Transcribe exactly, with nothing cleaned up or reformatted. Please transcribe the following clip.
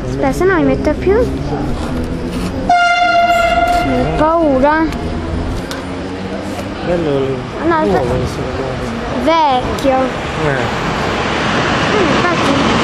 Aspetta, se no mi metto più. Ho paura. Bello lì. No, nuovo, vecchio. Eh. Eh, infatti.